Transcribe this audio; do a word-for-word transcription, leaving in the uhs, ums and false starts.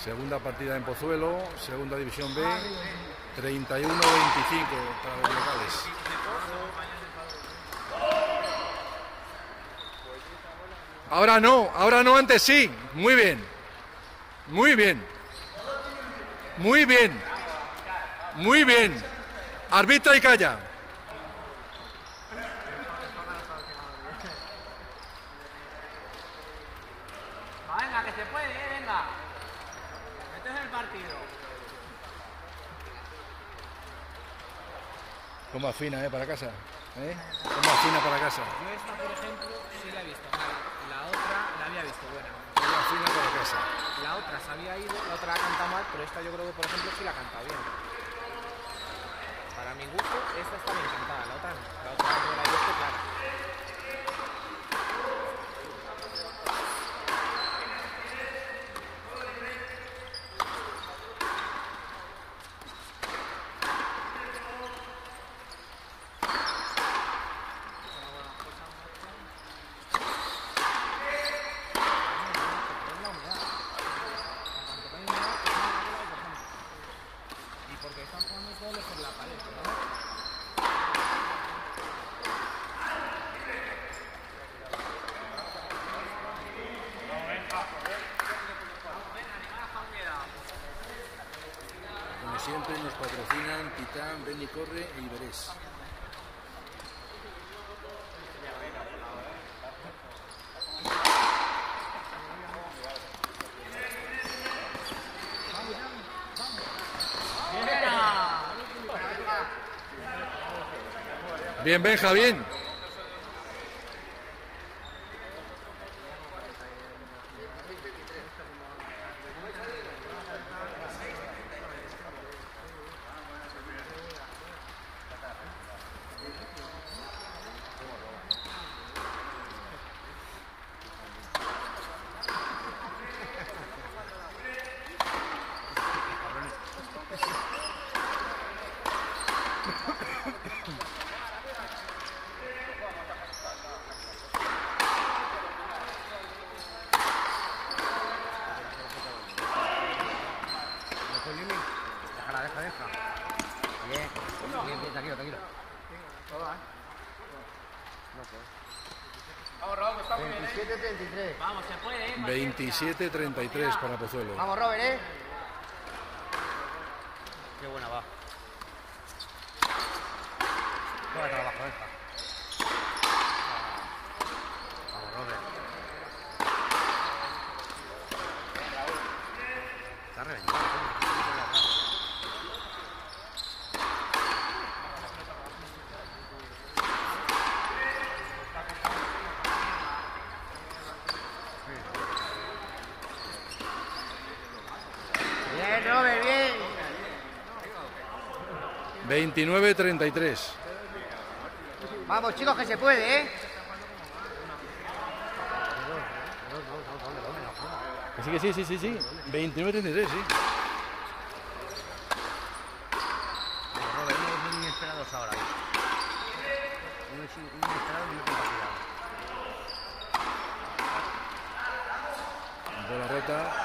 Segunda partida en Pozuelo, segunda división B, treinta y uno veinticinco para los locales. Ahora no, ahora no, antes sí. Muy bien. Muy bien. Muy bien. Muy bien. Arbitra y calla. Venga, que se puede, eh, venga. Este es el partido. Como afina, ¿eh? Para casa. ¿Eh? Como afina para casa. Yo esta, por ejemplo, sí la he visto. La otra la había visto buena. Como afina para casa. La otra se había ido, la otra la canta mal, pero esta yo creo que, por ejemplo, sí la canta bien. Para mi gusto, esta está bien cantada, la otra no. La otra no la he visto clara. Como siempre nos patrocinan Titán, Benny Corre e Iberés. Bien, Benja, bien. veintisiete treinta y tres. Vamos, se puede, ¿eh? veintisiete treinta y tres para Pozuelo. Vamos, Robert, ¿eh? Qué buena va. Buen trabajo, esta. Vamos, Robert. Está reventado. Bien, Robert, bien. veintinueve treinta y tres. Vamos, chicos, que se puede, ¿eh? Que sí, que sí, sí, sí, sí. veintinueve treinta y tres, sí. Robert, unos inesperados ahora. Unos inesperados y no compartidos. Bola rota.